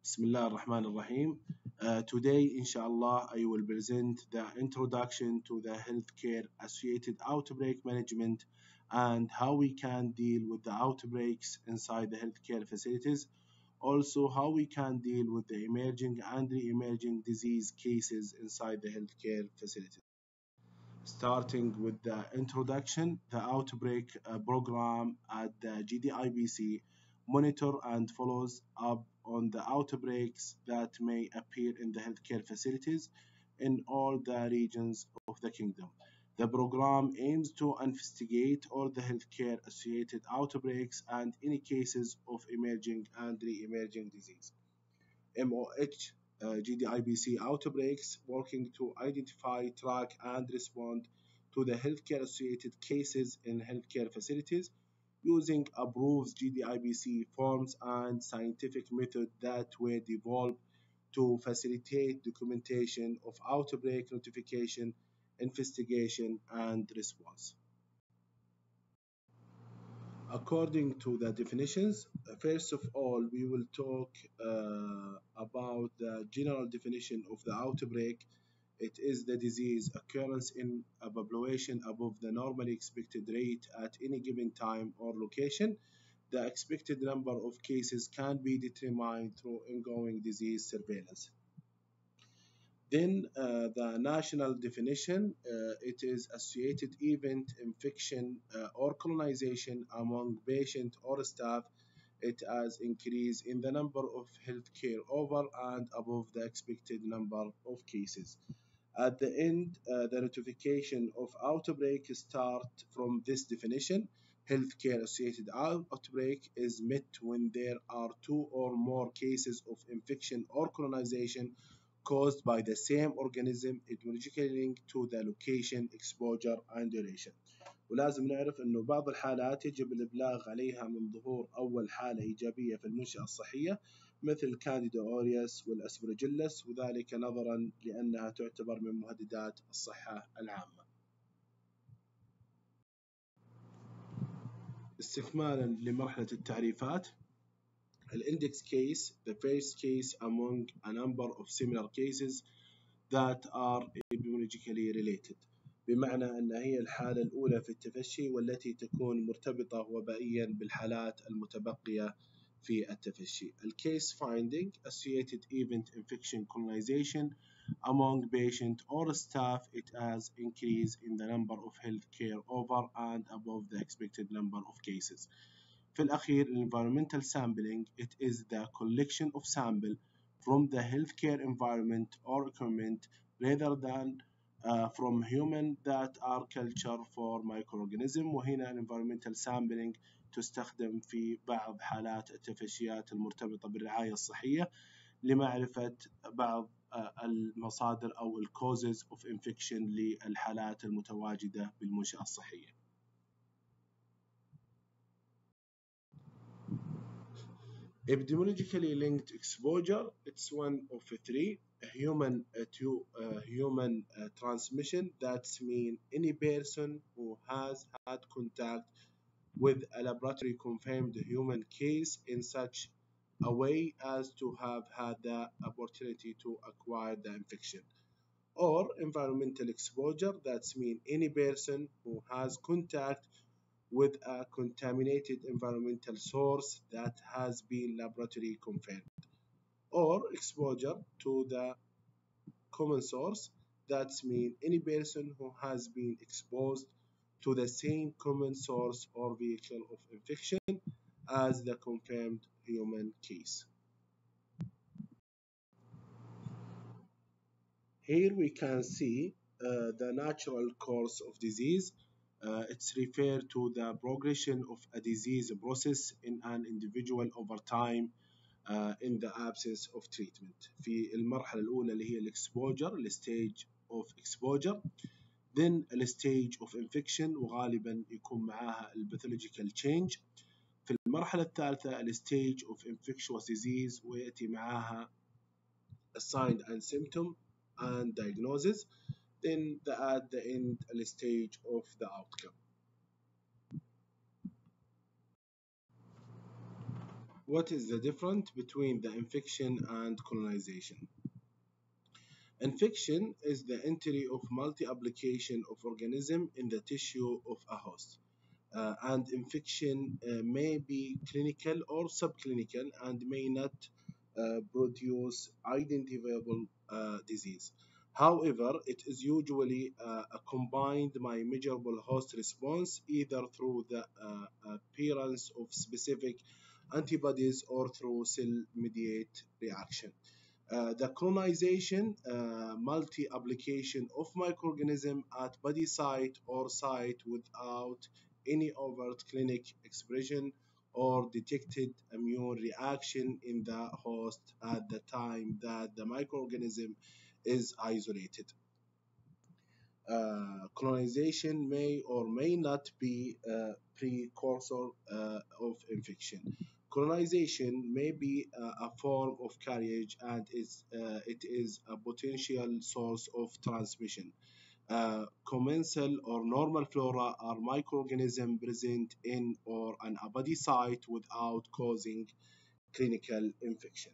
Bismillah ar-Rahman ar-Rahim. Today, inshallah, I will present the introduction to the healthcare associated outbreak management and how we can deal with the outbreaks inside the healthcare facilities. Also, how we can deal with the emerging and re-emerging disease cases inside the healthcare facilities. Starting with the introduction, the outbreak program at the GDIBC monitor and follows up on the outbreaks that may appear in the healthcare facilities in all the regions of the kingdom. The program aims to investigate all the healthcare associated outbreaks and any cases of emerging and re-emerging disease. MOH GDIBC outbreaks, working to identify, track, and respond to the healthcare associated cases in healthcare facilities using approved GDIBC forms and scientific methods that were developed to facilitate documentation of outbreak notification, investigation, and response. According to the definitions, first of all, we will talk about the general definition of the outbreak. It is the disease occurrence in a population above the normally expected rate at any given time or location. The expected number of cases can be determined through ongoing disease surveillance. Then the national definition, it is associated event, infection, or colonization among patient or staff. It has increase in the number of healthcare over and above the expected number of cases. At the end, the notification of outbreak start from this definition. Healthcare associated outbreak is met when there are two or more cases of infection or colonization caused by the same organism etymologically linked to the location, exposure and duration. ولازم نعرف أنه بعض الحالات يجب الإبلاغ عليها من ظهور أول حالة إيجابية في المنشأة الصحية مثل كانديدا أوريوس والأسبرجيلس، وذلك نظرا لأنها تعتبر من مهددات الصحة العامة. استكمالا لمرحلة التعريفات. Index case, the first case among a number of similar cases that are epidemiologically related. بمعنى أنها هي الحالة الأولى في التفشي والتي تكون مرتبطة وبائيا بالحالات المتبقية في التفشي. Case finding, associated event infection colonization among patient or staff. It has increase in the number of healthcare over and above the expected number of cases. في الأخير environmental sampling, it is the collection of sample from the healthcare environment or equipment rather than from human that are culture for microorganism. وهنا environmental sampling تستخدم في بعض حالات التفشيات المرتبطة بالرعاية الصحية لمعرفة بعض المصادر أو causes of infection للحالات المتواجدة بالمنشأة الصحية. Epidemiologically linked exposure, it's one of three. Human to human transmission. That's mean any person who has had contact with a laboratory confirmed human case in such a way as to have had the opportunity to acquire the infection. Or environmental exposure, that's mean any person who has contact with a contaminated environmental source that has been laboratory confirmed. Or exposure to the common source, that means any person who has been exposed to the same common source or vehicle of infection as the confirmed human case. Here we can see the natural course of disease. It's referred to the progression of a disease process in an individual over time in the absence of treatment. في المرحلة الأولى اللي هي الexposure, الstage of exposure, then الstage of infection وغالبا يكون معاها الpathological change. في المرحلة الثالثة الstage of infectious disease ويأتي معاها sign and symptom and diagnosis, then at the end الstage of the outcome. What is the difference between the infection and colonization? Infection is the entry of multi-application of organism in the tissue of a host. And infection may be clinical or subclinical and may not produce identifiable disease. However, it is usually a combined by measurable host response either through the appearance of specific antibodies or through cell mediated reaction. The colonization, multi-application of microorganism at body site or site without any overt clinic expression or detected immune reaction in the host at the time that the microorganism is isolated. Colonization may or may not be a precursor of infection. Colonization may be a form of carriage and it is a potential source of transmission. Commensal or normal flora are microorganisms present in or an a body site without causing clinical infection.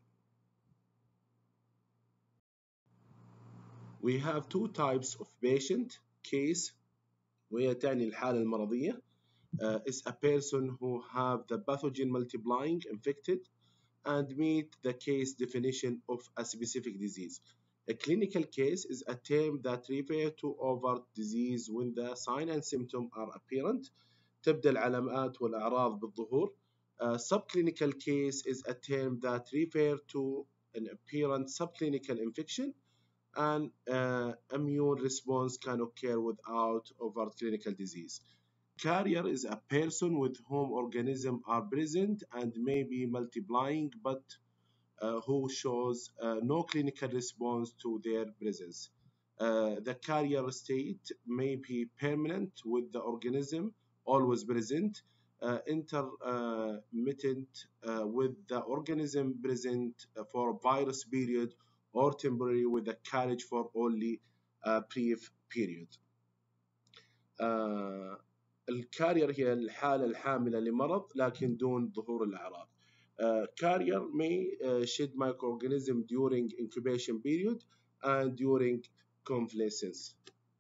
We have two types of patient case وهي تعني الحالة المرضية is a person who have the pathogen multiplying infected and meet the case definition of a specific disease. A clinical case is a term that refers to overt disease when the sign and symptom are apparent. تبدأ العلامات والأعراض بالظهور. A subclinical case is a term that refers to an apparent subclinical infection and immune response can occur without overt clinical disease. Carrier is a person with whom organisms are present and may be multiplying but who shows no clinical response to their presence. The carrier state may be permanent with the organism always present, intermittent with the organism present for a virus period or temporary with the carriage for only a brief period. الكارير هي الحالة الحاملة لمرض لكن دون ظهور الأعراض. Carrier may shed microorganism during incubation period and during convalescence.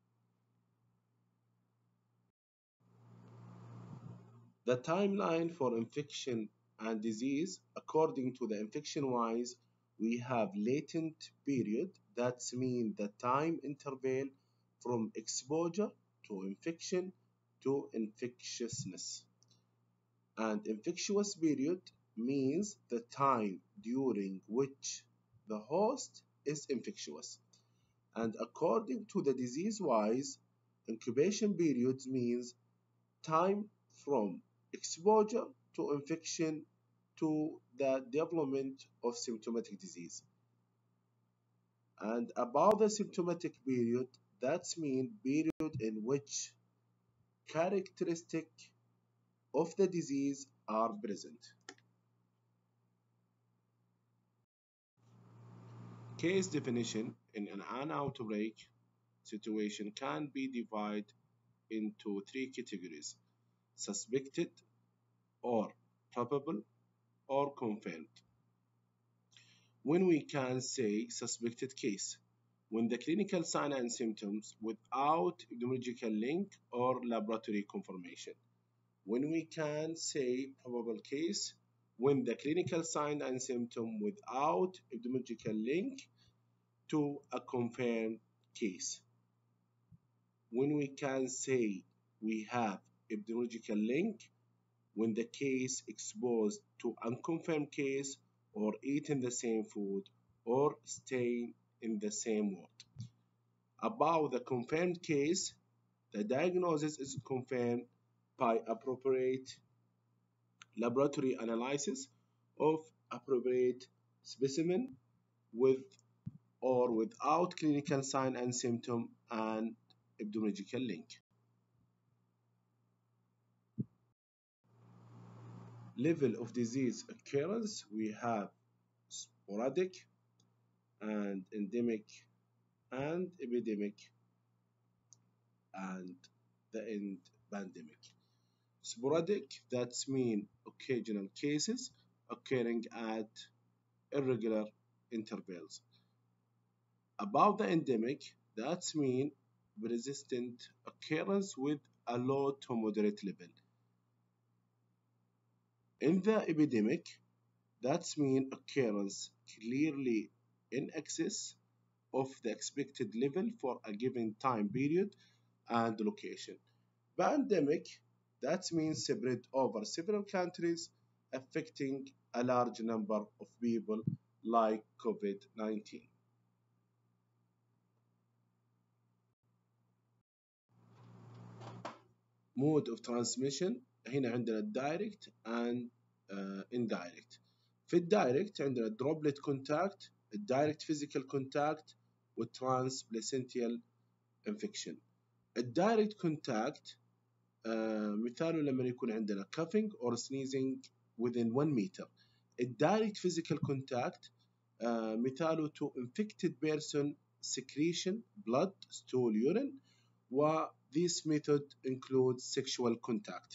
The timeline for infection and disease, according to the infection wise, we have latent period, that's mean the time interval from exposure to infection to infectiousness. And infectious period means the time during which the host is infectious. And according to the disease wise, incubation periods means time from exposure to infection to the development of symptomatic disease. And about the symptomatic period, that's mean period in which characteristic of the disease are present. Case definition in an outbreak situation can be divided into three categories: suspected or probable or confirmed. When we can say suspected case, when the clinical sign and symptoms without epidemiological link or laboratory confirmation. When we can say probable case, when the clinical sign and symptom without epidemiological link to a confirmed case. When we can say we have epidemiological link, when the case exposed to unconfirmed case or eating the same food or staying in the same ward. About the confirmed case, the diagnosis is confirmed by appropriate laboratory analysis of appropriate specimen with or without clinical sign and symptom and epidemiological link. Level of disease occurrence, we have sporadic and endemic and epidemic and the end pandemic. Sporadic, that's mean occasional cases. occurring at irregular intervals. About the endemic, that's mean persistent occurrence with a low to moderate level. In the epidemic, that's mean occurrence clearly in excess of the expected level for a given time period and location. Pandemic, that means spread over several countries, affecting a large number of people like COVID-19. Mode of transmission هنا عندنا الدايركت and indirect. في الدايركت عندنا droplet contact, الدايركت physical contact والtrans placental infection. الدايركت contact مثاله لما يكون عندنا coughing or sneezing within 1 meter. الدايركت physical contact مثاله to infected person secretion, blood, stool, urine, و this method includes sexual contact.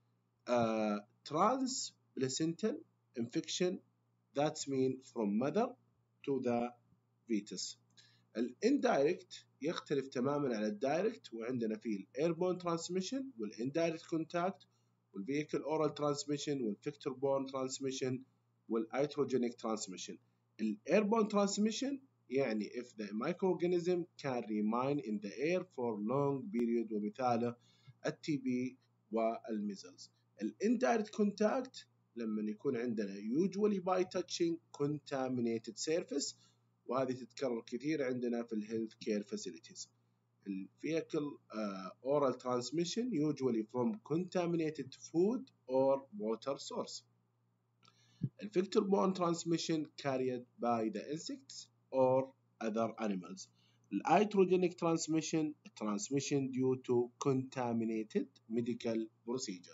Transplacental infection, that's mean from mother to the fetus. الاندايركت يختلف تماما عن الدايركت، وعندنا فيه الايربون ترانسميشن والاندايركت كونتاكت والفيكل اورال ترانسميشن والفيكتور بورن ترانسميشن والايتروجينيك ترانسميشن. الايربون ترانسميشن يعني if the microorganism can remain in the air for long period ومثاله التي بي والميزلز. الاندايركت كونتاكت لما يكون عندنا usually by touching contaminated surface، وهذه تتكرر كثير عندنا في الهيلث كير فاسيلتيز. الفيكل oral transmission usually from contaminated food or water source. الفيكتور borne transmission carried by the insects or other animals. الهيدروجينيك transmission due to contaminated medical procedure.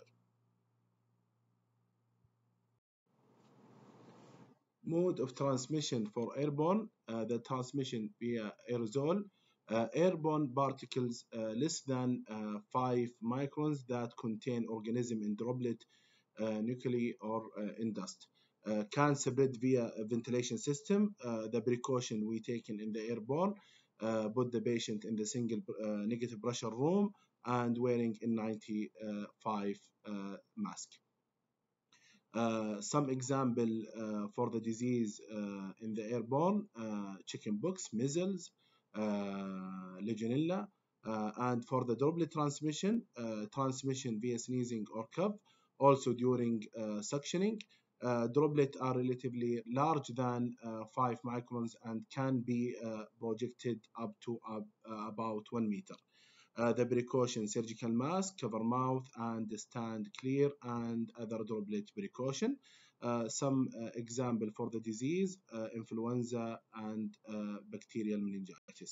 Mode of transmission for airborne, the transmission via aerosol, airborne particles less than 5 microns that contain organism in droplet, nuclei, or in dust. Can spread via a ventilation system. The precaution we taken in the airborne, put the patient in the single negative pressure room and wearing N95 mask. Some example for the disease in the airborne, chickenpox, measles, Legionella, and for the droplet transmission via sneezing or cough, also during suctioning. Droplets are relatively large than 5 microns and can be projected up to about 1 meter. The precaution: surgical mask, cover mouth and stand clear, and other droplet precaution. Some example for the disease, influenza and bacterial meningitis.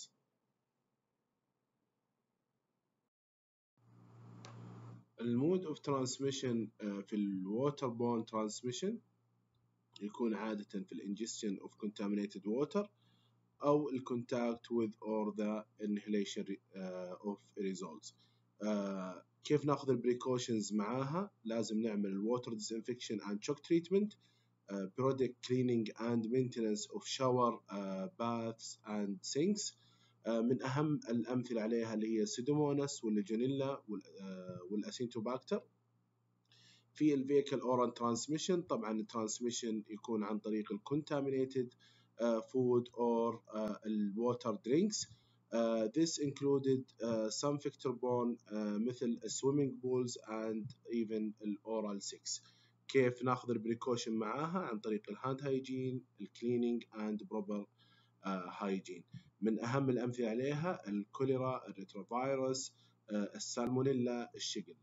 المود اوف ترانسميشن في الووتر بون ترانسميشن يكون عادة في الانجستشن اوف contaminated water أو الكونتاكت with or the inhalation of aerosols. كيف ناخذ البريكوشنز معاها؟ لازم نعمل الووتر disinfection and shock treatment, periodic cleaning and maintenance of shower, baths and sinks. من أهم الأمثلة عليها اللي هي سيدوموناس والليجونيلا والأسينتوباكتر. في الفيكل اورال ترانسميشن طبعا الترانسميشن يكون عن طريق الكونتامينيتد food or water drinks. This included some vector-borne مثل swimming pools and even oral sex. كيف ناخذ البريكوشن معاها؟ عن طريق الهاند هايجين، الكلينينج and proper hygiene. من أهم الأمثلة عليها الكوليرا، الريتروفيروس، السالمونيلا، الشيجلا.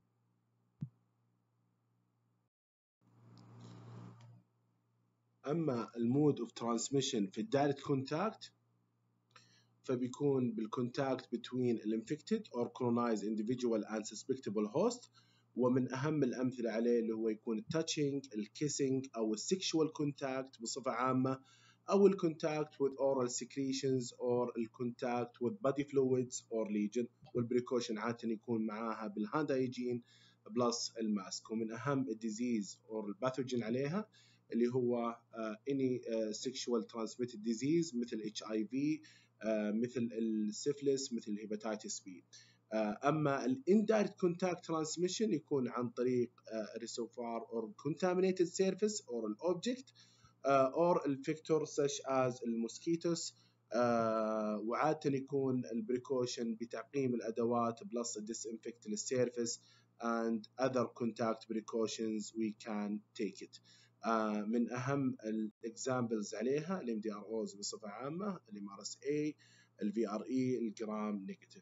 أما المود اوف ترانسميشن في الدايركت كونتاكت فبيكون بالكونتاكت between الانفكتد or colonized individual and suspectable host. ومن أهم الأمثلة عليه اللي هو يكون التاتشنج، الكيسنج أو السكشوال كونتاكت بصفة عامة، أو الكونتاكت with oral secretions or الكونتاكت with body fluids or lesion. والبريكوشن عادة يكون معاها بالهاند هايجين، بلس الماسك. ومن أهم الديزيز أو الباثوجين عليها اللي هو any sexual transmitted disease مثل HIV، مثل السيفلس، مثل الهيباتيتس بي. اما الاندايركت كونتاكت ترانسميشن يكون عن طريق reservoir or contaminated surface or an object or الفيكتور such as الموسكيتوس. وعادة يكون البريكوشن بتعقيم الادوات بلس disinfect السيرفيس and other contact precautions we can take it. من اهم الاكزامبلز عليها الام دي ار اوز بصفه عامه، الام ار اس اي، الفي ار اي، الجرام نيجاتيف.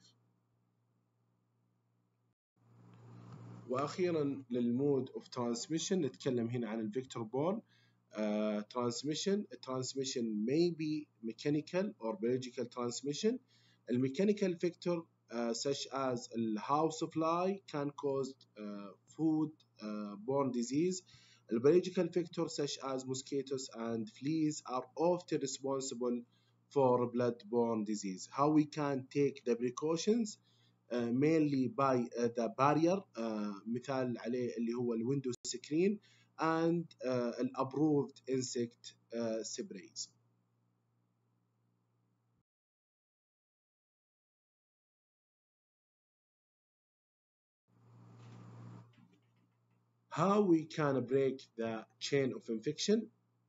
واخيرا للمود اوف ترانسميشن نتكلم هنا عن الفيكتور بورن transmission may be mechanical or biological transmission. الميكانيكال vector such as the house fly can cause food borne disease. The biological vector such as mosquitoes and fleas are often responsible for blood-borne disease. How we can take the precautions mainly by the barrier مثال عليه اللي هو الويندو سكرين and approved insect sprays. How we can break the chain of infection.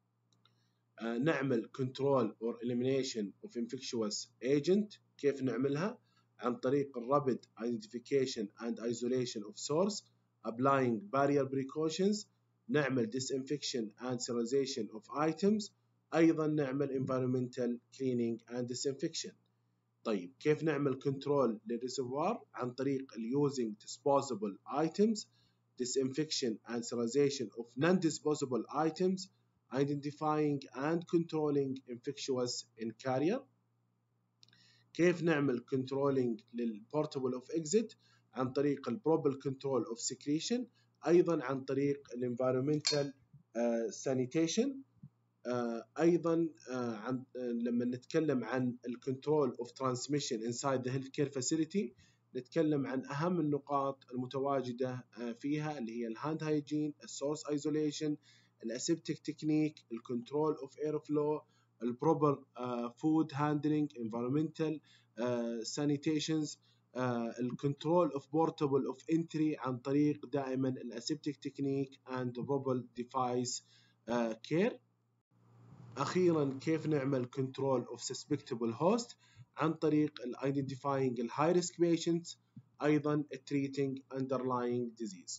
نعمل control or elimination of infectious agent. كيف نعملها؟ عن طريق rapid identification and isolation of source, applying barrier precautions. نعمل disinfection and sterilization of items. أيضا نعمل environmental cleaning and disinfection. طيب كيف نعمل control للريسيفوار؟ عن طريق using disposable items, disinfection and sterilization of non-disposable items, identifying and controlling infectious in carrier. كيف نعمل controlling للportable of exit؟ عن طريق proper control of secretion. أيضا عن طريق environmental sanitation. ايضا لما نتكلم عن الكنترول اوف ترانسميشن انسايد ذا هيلث كير فاسيلتي نتكلم عن اهم النقاط المتواجده فيها اللي هي الهاند هايجين، السورس ايزوليشن، الاسيبتيك تكنيك، الكنترول اوف اير فلو، البروبر فود هاندلنج، انفيرمنتال سانيتيشنز، الكنترول اوف بورتبل اوف انتري عن طريق دائما الاسيبتيك تكنيك اند بروبر ديفايس كير. أخيرا كيف نعمل control of suspectable host عن طريق identifying high risk patients، أيضا treating underlying disease.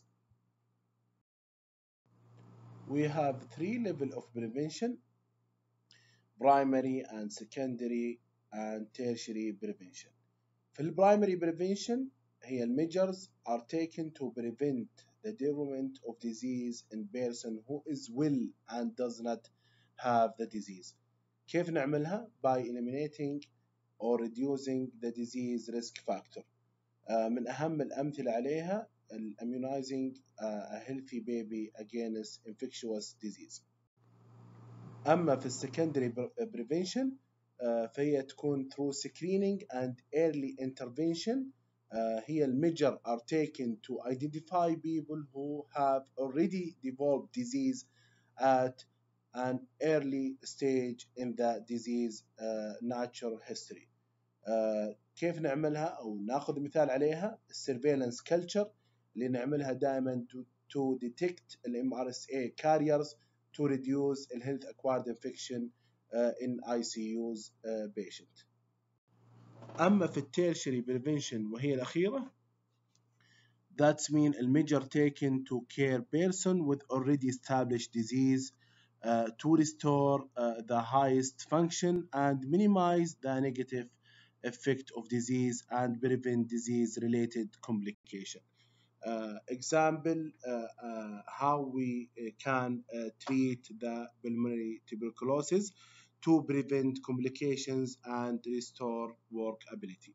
We have three levels of prevention: primary and secondary and tertiary prevention. في primary prevention هي measures are taken to prevent the development of disease in person who is well and does not have the disease. كيف نعملها؟ by eliminating or reducing the disease risk factor. من أهم الأمثلة عليها immunizing a healthy baby against infectious disease. أما في secondary prevention فهي تكون through screening and early intervention. هي measures are taken to identify people who have already developed disease at an early stage in the disease natural history. كيف نعملها أو ناخذ مثال عليها surveillance culture اللي نعملها دائما to detect ال MRSA carriers to reduce the health acquired infection in ICU's patient. أما في tertiary prevention وهي الأخيرة that's mean a measure taken to care person with already established disease to restore the highest function and minimize the negative effect of disease and prevent disease related complication. Example how we can treat the pulmonary tuberculosis to prevent complications and restore work ability.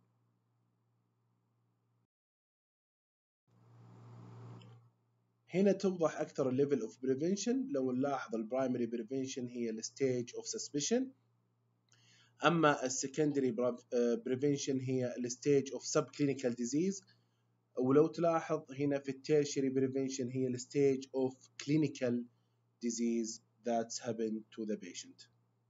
هنا توضح أكثر الليفل of prevention. لو نلاحظ البرايمري prevention هي الستيج of suspicion، أما السكندري prevention هي الستيج of subclinical disease، ولو تلاحظ هنا في التيرشري بريفنشن هي الستيج of clinical disease that's happened to the patient.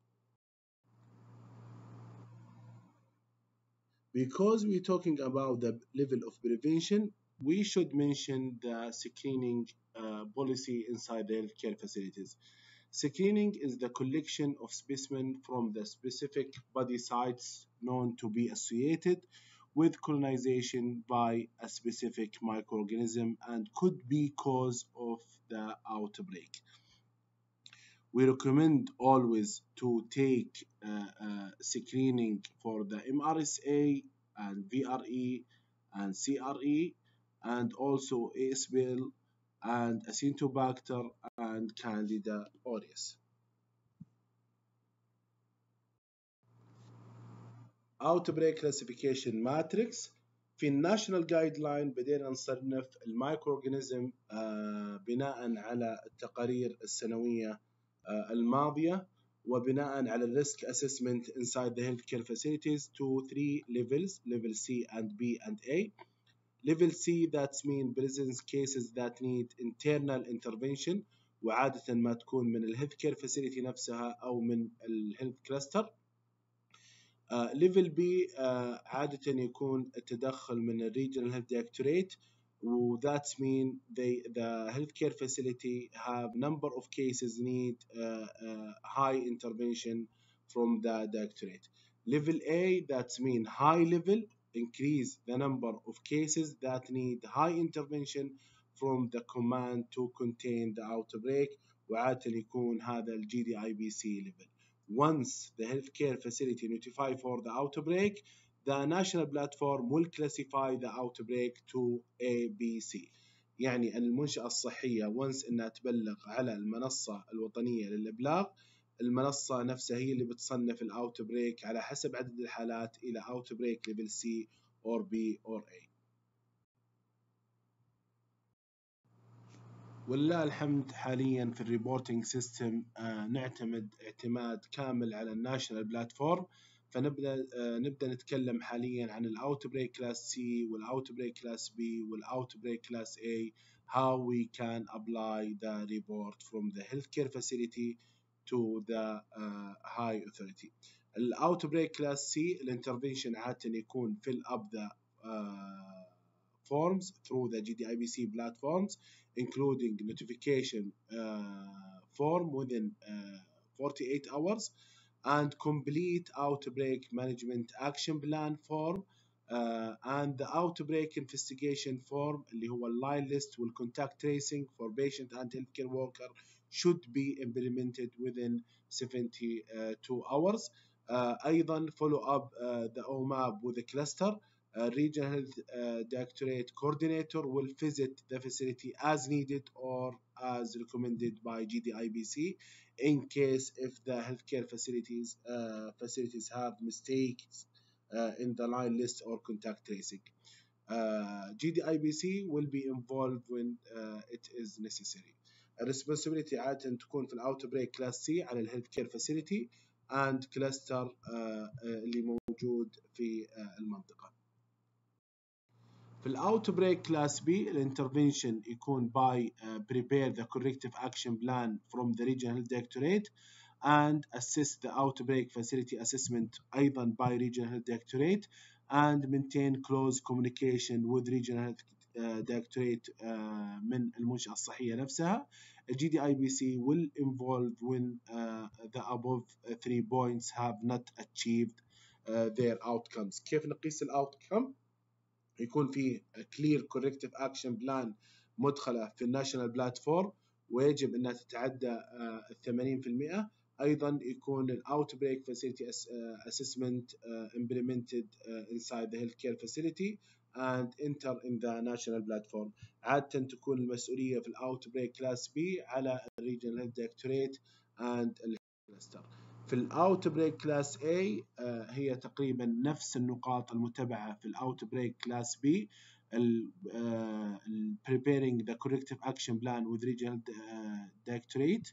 Because we're talking about the level of prevention, we should mention the screening policy inside the healthcare facilities. Screening is the collection of specimens from the specific body sites known to be associated with colonization by a specific microorganism and could be cause of the outbreak. We recommend always to take screening for the MRSA and VRE and CRE and also ASBL and Acinetobacter and Candida auris. Outbreak classification matrix. في الناشونال جايد لاين بدينا نصنف المايكرو اورجانيزم بناء على التقارير السنويه الماضيه وبناء على الريسك assessment inside the healthcare facilities to 3 levels, level C and B and A. Level C that mean presence cases that need internal intervention وعادة ما تكون من الهيلث كير فاسيلتي نفسها أو من الهيلث كلاستر. ليفل بي عادة يكون التدخل من الريجنال هيلث دايركتوريت و that mean the healthcare facility have number of cases need high intervention from the directorate. Level A that mean high level increase the number of cases that need high intervention from the command to contain the outbreak وعادة يكون هذا ال GDIBC level. Once the healthcare facility notify for the outbreak, the national platform will classify the outbreak to A, B, C. يعني أن المنشأة الصحية once إنها تبلغ على المنصة الوطنية للإبلاغ، المنصة نفسها هي اللي بتصنف الأوتبريك على حسب عدد الحالات إلى outbreak level C or B or A. ولله الحمد حاليا في الريبورتنج سيستم نعتمد اعتماد كامل على الناشونال بلاتفورم. فنبدا نتكلم حاليا عن الاوت بريك كلاس سي والاوت بريك كلاس بي والاوت بريك كلاس اي how we can apply the report from the healthcare facility to the high authority. الاوت بريك كلاس سي الانترفنشن عاده يكون fill up the forms through the GDIBC platforms including notification form within 48 hours and complete outbreak management action plan form and the outbreak investigation form اللي هو line list will contact tracing for patient and healthcare worker should be implemented within 72 hours. أيضا follow up the OMAP with the cluster. Regional Health Directorate Coordinator will visit the facility as needed or as recommended by GDIBC in case if the healthcare facilities have mistakes in the line list or contact tracing. GDIBC will be involved when it is necessary. Responsibility عادة تكون في الأوتبريك كلاس C على الهيلث كير فاسيلتي and كلاستر اللي موجود في المنطقة. في الاوتبريك كلاس بي الانترفنشن يكون by prepare the corrective action plan from the regional health directorate and assist the outbreak facility assessment أيضا by regional health directorate and maintain close communication with regional health directorate من المنشأة الصحية نفسها. GDIBC will involve when the above 3 points have not achieved their outcomes. كيف نقيس الاوتكم؟ يكون فيه clear corrective action plan مدخلة في الناشونال بلاتفورم ويجب أنها تتعدى 80%. أيضا يكون ال outbreak facility assessment implemented inside the healthcare facility and enter in the national platform. عادة تكون المسؤولية في ال outbreak class B على regional health directorate and cluster. في الاوتبريك كلاس A هي تقريبا نفس النقاط المتبعة في الاوتبريك كلاس B. preparing the corrective action plan with regional directorate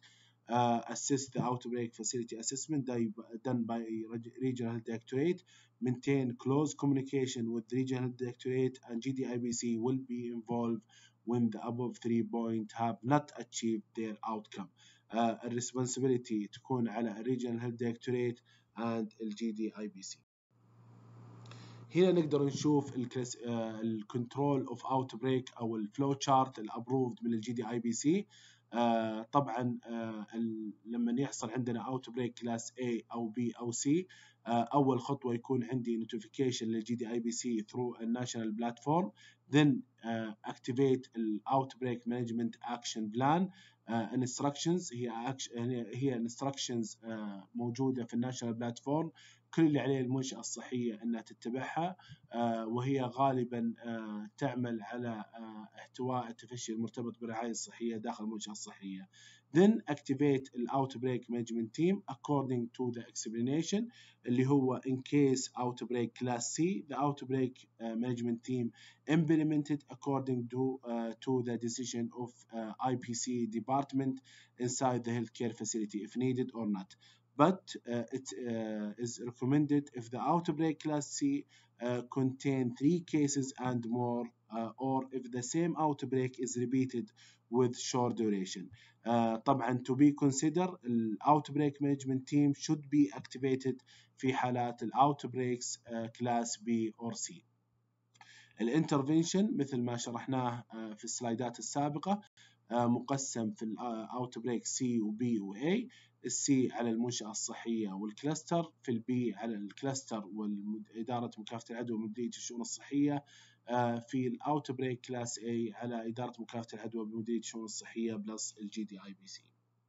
assess the outbreak facility assessment done by regional health directorate, maintain close communication with the regional health directorate, and GDIBC will be involved when the above 3 points have not achieved their outcome. الريسبونسبيلتي تكون على الريجنال هيلث دايركتوريت and الجي دي اي بي سي. هنا نقدر نشوف الكنترول اوف اوت بريك او الفلو تشارت الابروفد من الجي دي اي بي سي. طبعا لما يحصل عندنا اوت بريك كلاس A او B او C، اول خطوه يكون عندي نوتيفيكيشن للجي دي اي بي سي ثرو الناشونال بلاتفورم، then activate الاوتبريك مانجمنت اكشن بلان. instructions هي instructions موجوده في الناشونال بلاتفورم، كل اللي عليه المنشأة الصحية أنها تتبعها، وهي غالبا تعمل على احتواء التفشي المرتبط بالرعاية الصحية داخل المنشأة الصحية. Then activate the outbreak management team according to the explanation اللي هو in case outbreak class C, the outbreak management team implemented according to the decision of IPC department inside the healthcare facility if needed or not. But it is recommended if the outbreak class C contain 3 cases and more, or if the same outbreak is repeated with short duration. طبعا to be considered outbreak management team should be activated في حالات outbreaks class B or C. الانترفنشن مثل ما شرحناه في السلايدات السابقة مقسم في الاوتبريك سي وبي واي. السي على المنشأة الصحية والكلاستر، في البي على الكلاستر وإدارة مكافحة العدوى ومديرية الشؤون الصحية، في الاوتبريك كلاس اي على إدارة مكافحة العدوى بمديرية الشؤون الصحية بلس الجي دي اي بي سي.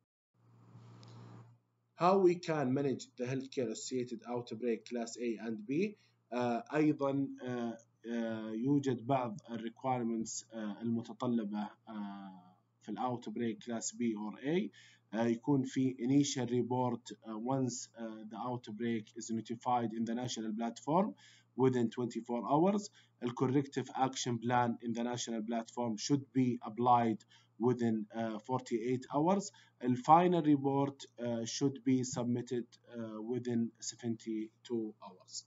How we can manage the healthcare associated outbreak class A and B. أيضا يوجد بعض الريكوايرمنتس المتطلبة في الاوتبريك كلاس B or A. يكون في initial report once the outbreak is notified in the national platform within 24 hours. The corrective action plan in the national platform should be applied within 48 hours. The final report should be submitted within 72 hours.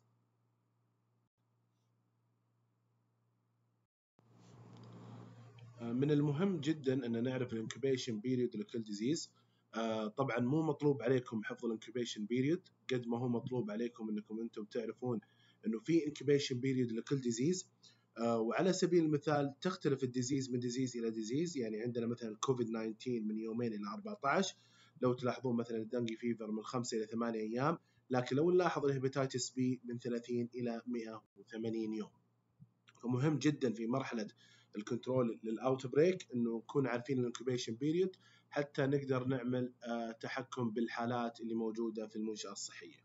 من المهم جدا أن نعرف الانكوبيشن بيريود لكل ديزيز. طبعا مو مطلوب عليكم حفظ الانكوبيشن بيريود قد ما هو مطلوب عليكم انكم انتم تعرفون انه في انكوبيشن بيريود لكل ديزيز. وعلى سبيل المثال تختلف الديزيز من ديزيز الى ديزيز. يعني عندنا مثلا الكوفيد 19 من يومين الى 14، لو تلاحظون مثلا الدنجي فيفر من 5 الى 8 ايام، لكن لو نلاحظ الهيباتيتس بي من 30 الى 180 يوم. فمهم جدا في مرحله الكنترول للاوت بريك انه نكون عارفين الانكوبيشن بيريود حتى نقدر نعمل تحكم بالحالات اللي موجوده في المنشاه الصحيه.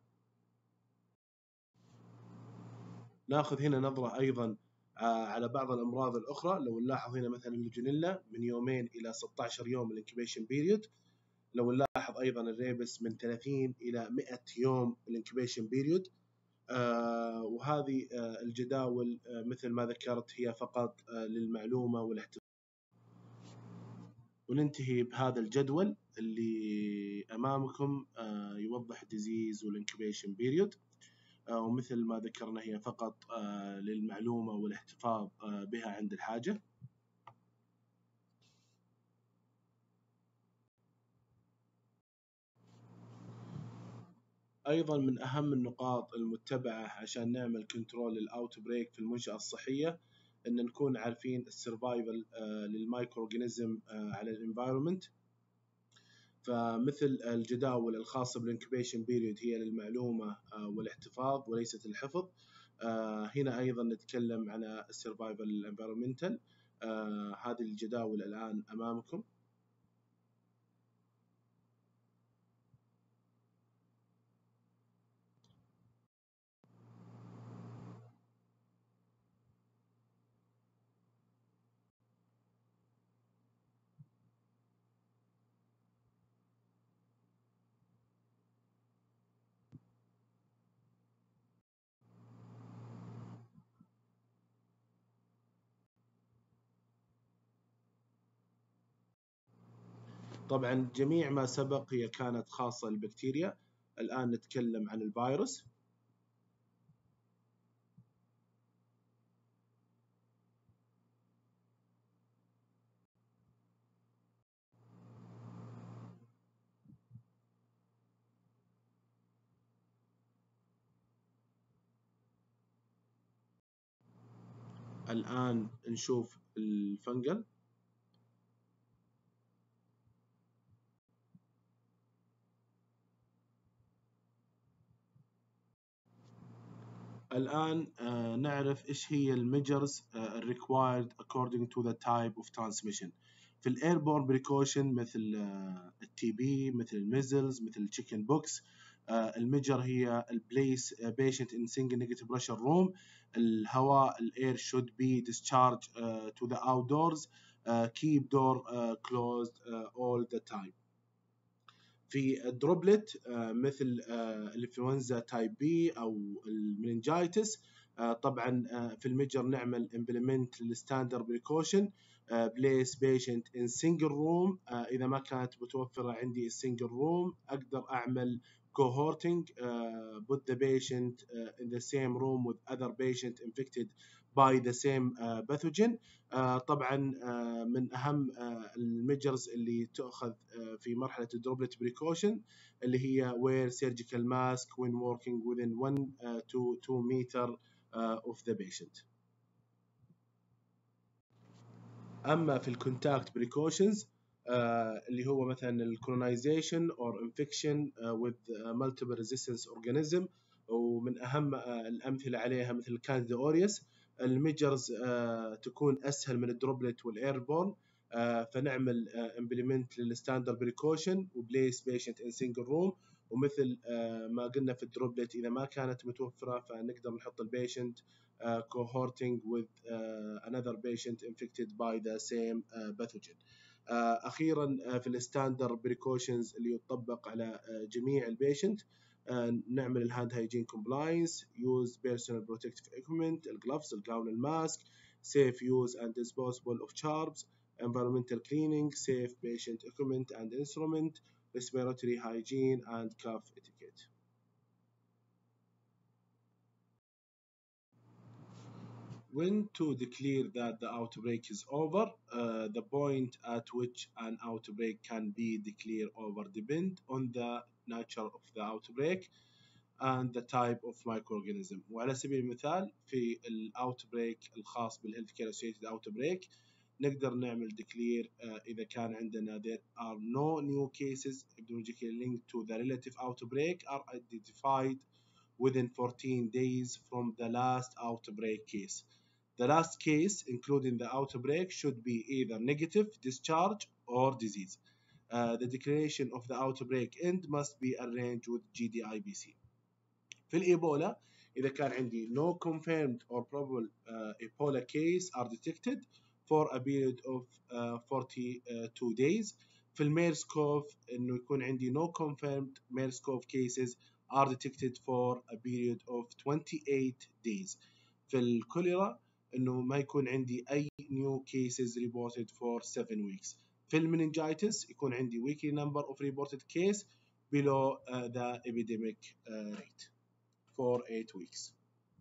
ناخذ هنا نظره ايضا على بعض الامراض الاخرى. لو نلاحظ هنا مثلا الليجونيلا من يومين الى 16 يوم الانكوبيشن بيريود. لو نلاحظ ايضا الريبس من 30 الى 100 يوم الانكوبيشن بيريود. وهذه الجداول مثل ما ذكرت هي فقط للمعلومة والاحتفاظ. وننتهي بهذا الجدول اللي أمامكم يوضح الديزيز والانكوبيشن بيريود، ومثل ما ذكرنا هي فقط للمعلومة والاحتفاظ بها عند الحاجة. أيضا من أهم النقاط المتبعة عشان نعمل كنترول للأوت بريك في المنشأة الصحية ان نكون عارفين السرفايفل للمايكرو اورجانيزم على الانفايرمنت. فمثل الجداول الخاصه بالانكوبيشن بيريود هي للمعلومه والاحتفاظ وليست الحفظ. هنا ايضا نتكلم عن السرفايفل الانفايرمنتال. هذه الجداول الان امامكم. طبعا جميع ما سبق هي كانت خاصة للبكتيريا. الآن نتكلم عن الفيروس. الآن نشوف الفنجل. الآن نعرف إيش هي الميجرز required according to the type of transmission. في الايربورن بريكوشن مثل التي بي، مثل الميزلز، مثل التشيكن بوكس، الميجر هي البليس patient in single negative pressure room. الهواء الاير should be discharged to the outdoors. Keep door closed all the time. في الدروبلت مثل الانفلونزا تايب بي او المننجايتس، طبعا في الميجر نعمل امبلمنت للستاندرد بريكوشن. بليس بيشنت ان سنجل روم. اذا ما كانت متوفره عندي السنجل روم اقدر اعمل cohorting. Put the patient in the same room with other patient infected by the same pathogen. طبعا من اهم الميجرز اللي تؤخذ في مرحله الدروبلت بريكوشن اللي هي wear surgical mask when working within 1 to 2 meter of the patient. اما في الكونتاكت بريكوشنز اللي هو مثلا الكولونايزيشن اور انفكشن with multiple resistance organism، ومن اهم الامثله عليها مثل الكانديدا اوريوس. الميجرز تكون اسهل من الدروبلت والايربورن، فنعمل امبلمنت للستاندرد بريكوشن وبليس بيشنت ان سنجل روم. ومثل ما قلنا في الدروبلت اذا ما كانت متوفره فنقدر نحط البيشنت cohorting with another patient infected by the same pathogen. اخيرا في الستاندرد بريكوشنز اللي يطبق على جميع البيشنت، نعمل الهاند هايجين كومبلاينس، يوز بيرسونال بروتكتيف ايكويبمنت، الجلافز، الجاون، الماسك، safe use and disposable of sharps, environmental cleaning, safe patient equipment and instrument, respiratory hygiene and cough etiquette. When to declare that the outbreak is over. The point at which an outbreak can be declared over depend on the nature of the outbreak and the type of microorganism. وعلى سبيل المثال في الاوتبريك الخاص بالهيلث كير اسوشيتد اوتبريك نقدر نعمل declare اذا كان عندنا there are no new cases epidemiologically linked to the relative outbreak are identified within 14 days from the last outbreak case. The last case, including the outbreak, should be either negative, discharge, or disease. The declaration of the outbreak end must be arranged with GDIBC. في الإيبولا إذا كان عندي no confirmed or probable Ebola case are detected for a period of 42 days. في الميرس كوف إنه يكون عندي no confirmed MERS CoV cases are detected for a period of 28 days. في الكوليرا إنه ما يكون عندي أي new cases reported for 7 weeks. في المننجايتس يكون عندي weekly number of reported case below the epidemic rate for 8 weeks.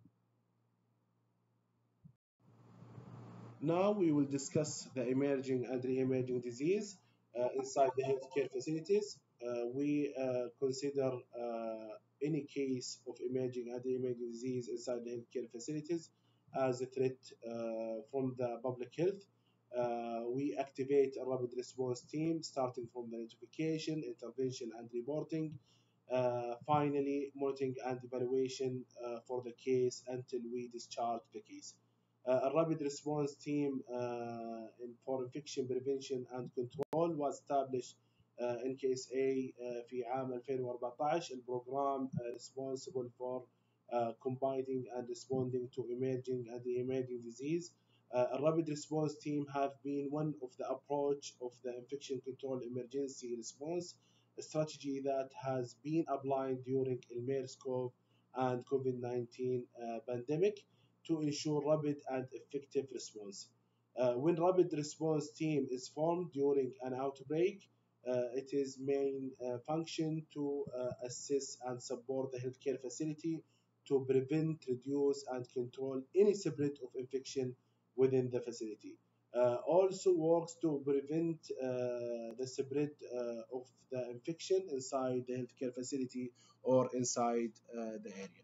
Now we will discuss the emerging and re-emerging disease inside the healthcare facilities. We consider any case of emerging and re-emerging disease inside the healthcare facilities as a threat from the public health. We activate a rapid response team starting from the notification, intervention, and reporting. Finally, monitoring and evaluation for the case until we discharge the case. A rapid response team for infection prevention and control was established in case A في عام 2014. البروجرام responsible for combating and responding to emerging and emerging disease. A rapid response team have been one of the approach of the infection control emergency response strategy that has been applied during the MERS-CoV and COVID-19 pandemic to ensure rapid and effective response. When rapid response team is formed during an outbreak, It is main function to assess and support the healthcare facility to prevent, reduce, and control any spread of infection within the facility. Also works to prevent the spread of the infection inside the healthcare facility or inside the area.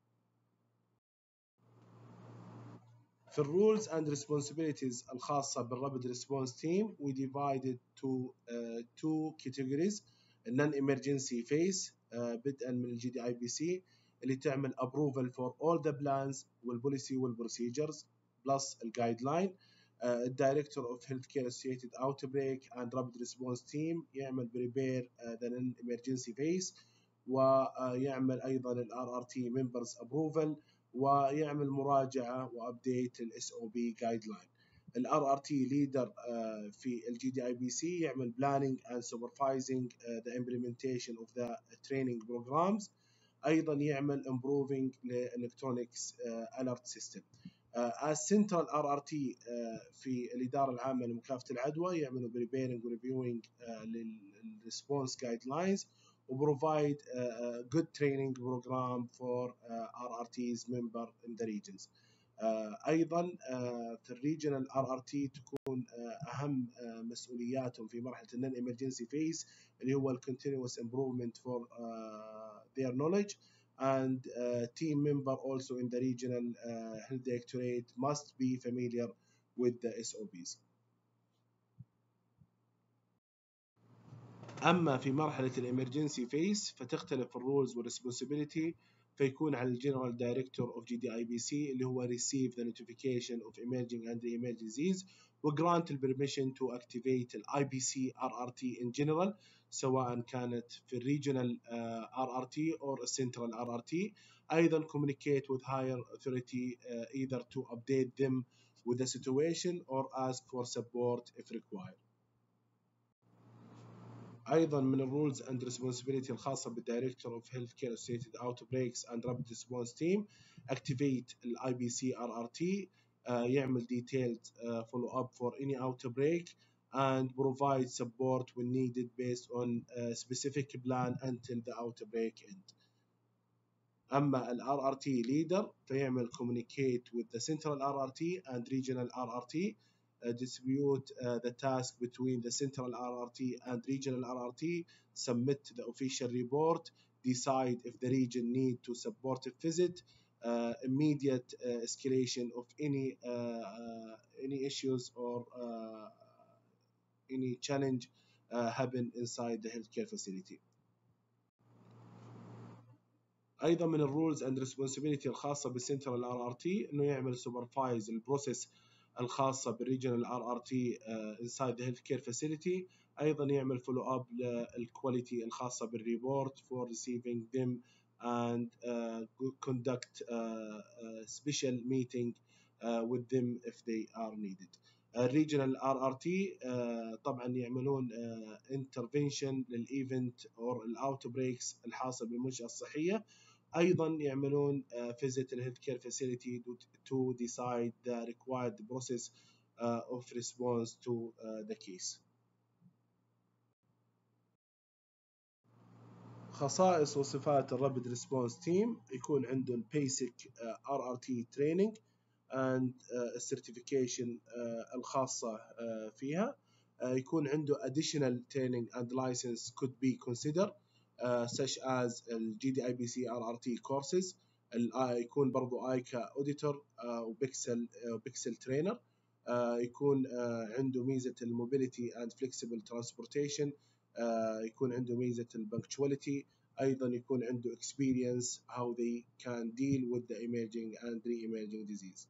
في الرولز and responsibilities الخاصة بالرابد response team we divided to two categories non emergency phase بدءا من الجي دي اي بي سي اللي تعمل approval for all the plans والبوليسي والبروسيجرز plus الجايد لاين. الدايركتور اوف هيلث كير اسوشيتد اوتبريك اند رابد ريسبونس تيم يعمل بريبير ذا non emergency phase ويعمل ايضا الار ار تي ممبرز ابروفل ويعمل مراجعه وابديت للاس او بي جايد لاين. الار ار تي ليدر في الجي دي اي بي سي يعمل بلاننج اند سوبرفايزنج ذا امبلمنتيشن اوف ذا تريننج بروجرامز. ايضا يعمل امبروفنج للالكترونكس الرت سيستم. السنترال ار ار تي في الاداره العامه لمكافحه العدوى يعملوا بريبيرنج وريفيوينج للريسبونس جايد لاينز وبروفايد good training program for RRTs member in the regions. ايضا في الريجنال ار ار تي تكون اهم مسؤولياتهم في مرحله النون emergency phase اللي هو continuous improvement for their knowledge and team member also in the regional health directorate must be familiar with the SOPs. اما في مرحله الامرجنسي فيس فتختلف الرولز والريسبونسبيلتي فيكون على الجنرال دايركتور اوف جي دي اي بي سي اللي هو receive the notification of emerging and emerging disease وجرانت البرميشن تو اكتيفيت الاي بي سي ار ار تي ان جنرال سواء كانت في الريجنال ار ار تي او السنترال ار ار تي. ايضا communicate with higher authority either to update them with the situation or ask for support if required. ايضا من الرولز اند ريسبونسبيلتي الخاصه بالدايركتور اوف هيلث كير اسوشيتد اوت بريكس اند رابيد ريسبونس تيم اكتيفيت الاي بي سي ار ار تي يعمل detailed follow up for any outbreak and provide support when needed based on a specific plan until the outbreak end. اما الار ار تي ليدر فيعمل communicate with the central RRT and regional RRT, distribute the task between the central RRT and regional RRT, submit the official report, decide if the region need to support a visit, immediate escalation of any issues or any challenge happen inside the healthcare facility. ايضا من الرولز اند ريسبونسبيلتي الخاصه بالسنترال ار ار تي انه يعمل سوبرفايز البروسيس الخاصه بالريجنال ار ار تي انسايد ذا هيلث كير فاسيلتي. ايضا يعمل فولو اب للكواليتي الخاصه بالريبورت فور ريسيفينج ذيم and conduct special meeting with them if they are needed. الريجنال ار ار تي طبعا يعملون انترفنشن للايفنت او الاوت بريكس الحاصل بالمنشاه الصحيه. ايضا يعملون visit the healthcare facility to decide the required process of response to the case. خصائص وصفات الرابد ريسبونس تيم يكون عنده البيسك ار ار تي تريننج and certification الخاصة فيها. يكون عنده additional training and license could be considered such as الجي دي اي بي سي ار ار تي courses. يكون برضو ايكا اوديتور وبيكسل ترينر. يكون عنده ميزة الموبيليتي and flexible transportation. يكون عنده ميزة البنكتواليتي. ايضا يكون عنده experience how they can deal with the emerging and re-emerging disease.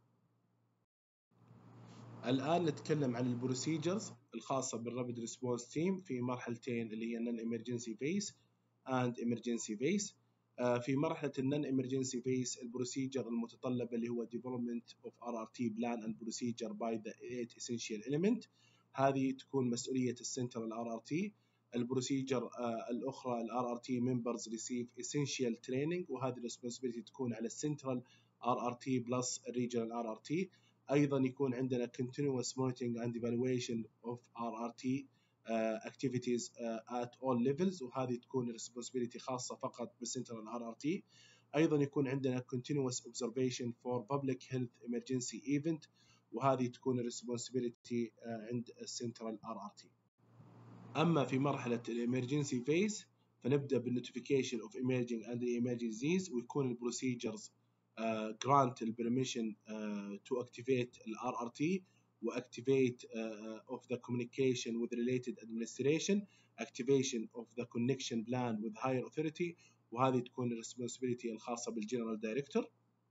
الآن نتكلم عن البروسيجرز الخاصة بالرابد ريسبونس تيم في مرحلتين اللي هي النون emergency phase and emergency phase. في مرحلة النون emergency phase البروسيجر المتطلبة اللي هو development of RRT plan and procedure by the 8 essential element. هذه تكون مسؤولية السنترال RRT. البروسيجر الأخرى ال RRT members receive essential training وهذه responsibility تكون على السنترال RRT plus regional RRT. ايضا يكون عندنا continuous monitoring and evaluation of RRT activities at all levels، وهذه تكون responsibility خاصة فقط بالسنترال RRT. أيضا يكون عندنا continuous observation for public health emergency event، وهذه تكون responsibility عند السنترال RRT. أما في مرحلة الإمرجنسي فيز فنبدأ بالنوتيفيكيشن of emerging and emerging disease، ويكون البروسيجرز grant permission to activate ال RRT و activate of the communication with related administration، activation of the connection plan with higher authority، وهذه تكون الريسبونسبيلتي الخاصة بالجنرال دايركتور.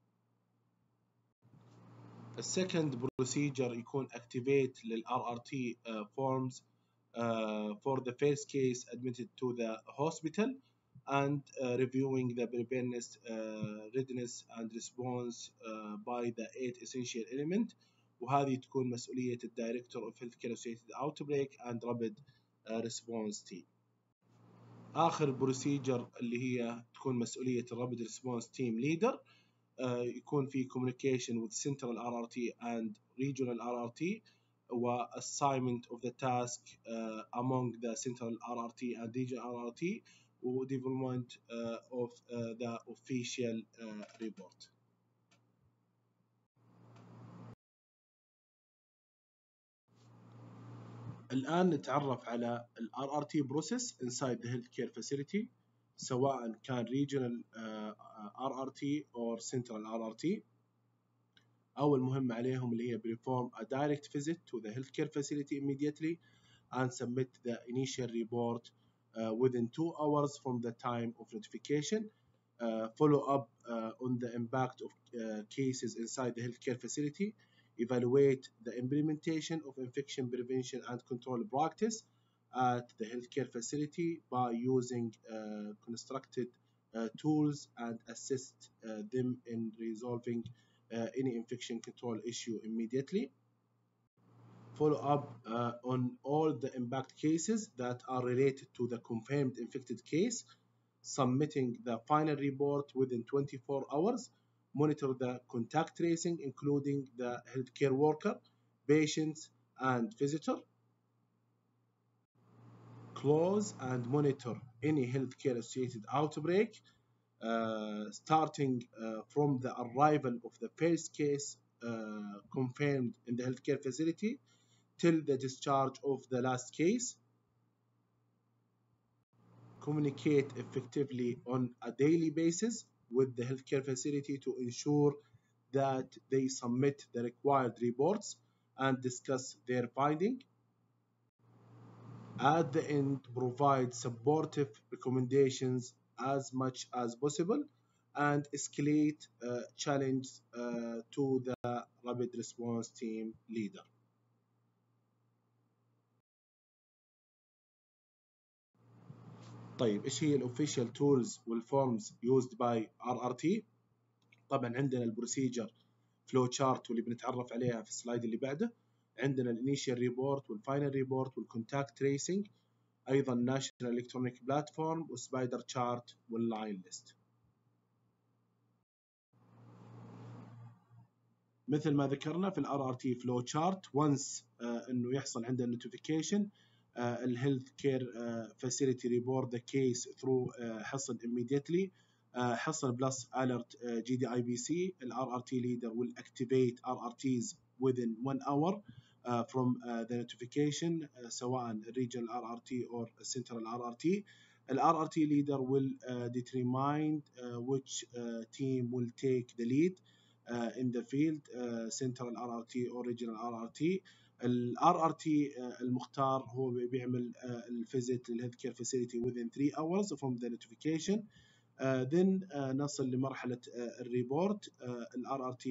السكند بروسيجر يكون activate لل RRT forms for the first case admitted to the hospital and reviewing the preparedness, readiness and response by the 8 essential element، وهذه تكون مسؤولية الدايركتور of healthcare associated outbreak and rapid response team. آخر بروسيجر اللي هي تكون مسؤولية الرابد ريسبونس تيم ليدر، يكون في communication with central RRT and regional RRT و assignment of the task among the central RRT and regional RRT و development of the official report. الآن نتعرف على ال RRT process inside the healthcare facility، سواء كان regional RRT or central RRT. أول مهمة عليهم اللي هي perform a direct visit to the healthcare facility immediately and submit the initial report within 2 hours from the time of notification. Follow up on the impact of cases inside the healthcare facility. Evaluate the implementation of infection prevention and control practice at the healthcare facility by using constructed tools and assist them in resolving any infection control issue immediately. Follow up on all the impact cases that are related to the confirmed infected case, submitting the final report within 24 hours. Monitor the contact tracing, including the healthcare worker, patients, and visitor. Close and monitor any healthcare associated outbreak, starting from the arrival of the first case confirmed in the healthcare facility till the discharge of the last case. Communicate effectively on a daily basis with the healthcare facility to ensure that they submit the required reports and discuss their finding. At the end, provide supportive recommendations as much as possible and escalate challenges to the rapid response team leader. طيب ايش هي الاوفيشال تولز والفورمز يوزد باي RRT؟ طبعا عندنا البروسيجر فلو تشارت واللي بنتعرف عليها في السلايد اللي بعده، عندنا الانيشال ريبورت والفاينل ريبورت والكونتاكت تريسنج، ايضا ناشونال الكترونيك بلاتفورم والسبايدر تشارت واللاين ليست. مثل ما ذكرنا في الار ار تي فلو تشارت، وانس انه يحصل عندنا نوتيفيكيشن الهيلث كير فاسيلتي ريبورت ذا كيس ثرو حصل immediately، حصل بلس alert GDIBC. الار ار تي leader will activate RRTs within 1 hour from the notification، سواء regional RRT or central RRT. ال RRT leader will determine which team will take the lead in the field، central RRT or regional RRT. ال RRT المختار هو بيعمل الفيزيت للهيلث كير فاسيلتي within 3 hours from the notification. then نصل لمرحلة الريبورت. ال RRT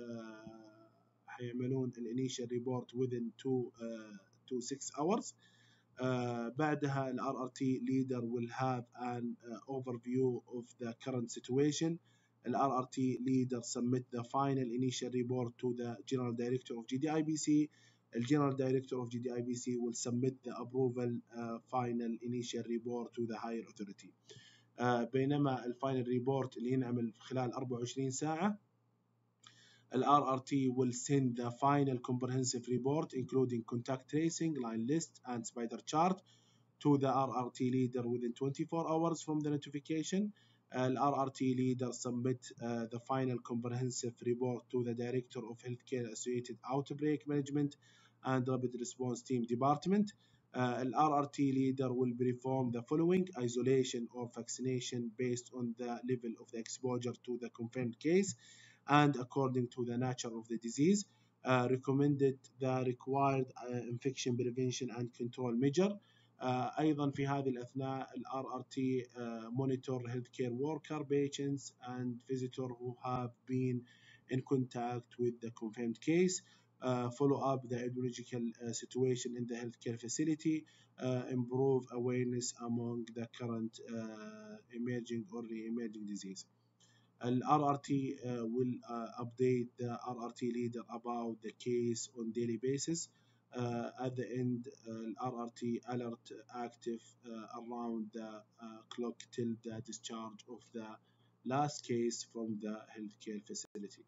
حيعملون الانيشال ريبورت within 2 to 6 hours. بعدها ال RRT leader will have an overview of the current situation. The RRT leader submit the final initial report to the General Director of GDIBC. The General Director of GDIBC will submit the approval final initial report to the higher authority. بينما الفاينل ريبورت اللي ينعمل خلال 24 ساعة ال RRT will send the final comprehensive report including contact tracing, line list, and spider chart to the RRT leader within 24 hours from the notification. RRT leader submit the final comprehensive report to the Director of Healthcare Associated Outbreak Management and Rapid Response Team Department. RRT leader will perform the following: isolation or vaccination based on the level of the exposure to the confirmed case and according to the nature of the disease. Recommended the required infection prevention and control measure. أيضا في هذه الأثناء ال RRT monitor healthcare worker, patients and visitor who have been in contact with the confirmed case. Follow up the epidemiological situation in the healthcare facility, improve awareness among the current emerging or re-emerging disease. RRT will update the RRT leader about the case on daily basis. At the end, RRT alert active around the clock till the discharge of the last case from the healthcare facility.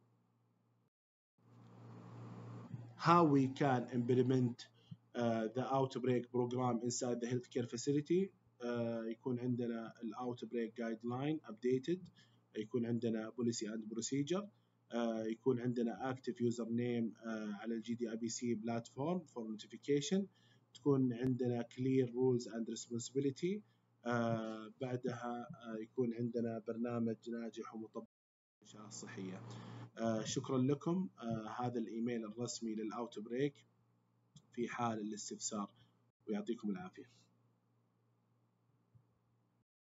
How we can implement the outbreak program inside the healthcare facility. يكون عندنا الاوتبريك جايد لاين updated، يكون عندنا policy and procedure، يكون عندنا active user name على الجي دي اي بي سي platform for notification، تكون عندنا clear rules and responsibility، بعدها يكون عندنا برنامج ناجح ومطبق للرعاية الصحية. شكرا لكم. هذا الايميل الرسمي للاوتبريك في حال الاستفسار، ويعطيكم العافية.